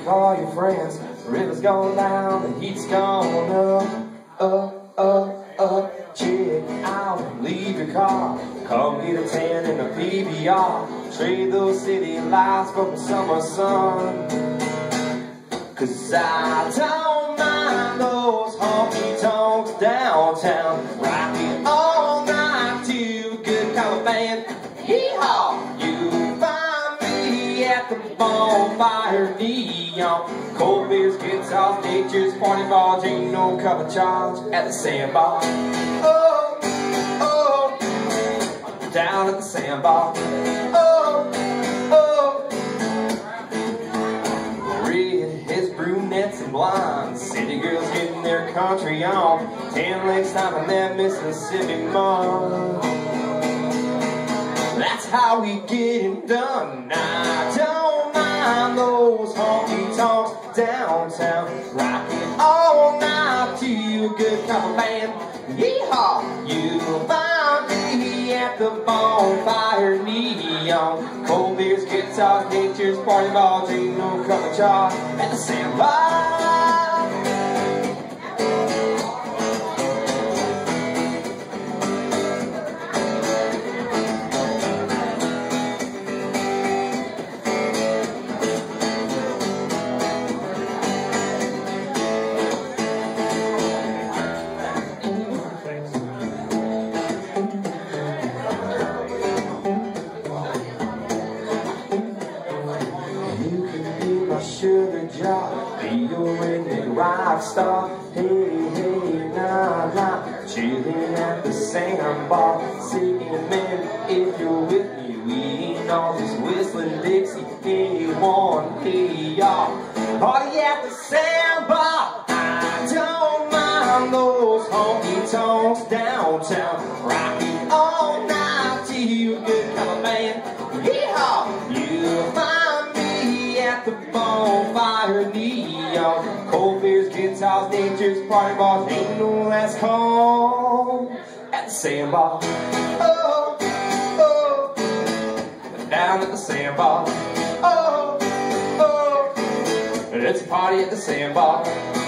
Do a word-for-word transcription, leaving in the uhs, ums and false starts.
call your friends. The river's gone down, the heat's gone up, up, up, up. Check out, leave your car, come get a tan in the P B R. Trade those city lights for the summer sun. Cause I don't mind those honky-tonks downtown, rocking all night to a good kind of band. Yeehaw! You find me at the bonfire neon, cold beers, guitars, pictures, party balls, ain't no cover charge at the sandbar. Oh, oh, down at the sandbar. Oh, oh, redheads, brunettes, and blondes, city girls getting their country on, tan legs stopping that Mississippi mud. That's how we get it done. I don't mind those honky-tonks downtown, rocking all night to a good cover band. Yeehaw! You'll find me at the bonfire neon, cold beers, guitars, pictures, party balls, ain't no cover charge at the sandbar. Sugar jar, be your redneck rock star. Hey, hey, nah, nah, chillin' at the sandbar, singing, man, if you're with me, we ain't all just whistling Dixie. Hey, one, hey, y'all, party at the sandbar. I don't mind those honky-tonks downtown, rocking all night to you, good kind of band. Yeehaw! You'll find me at the bonfire neon, cold beers, guitars, natures, party balls, ain't no last call at the sandbar. Oh, oh, down at the sandbar. Oh, oh, let's party at the sandbar.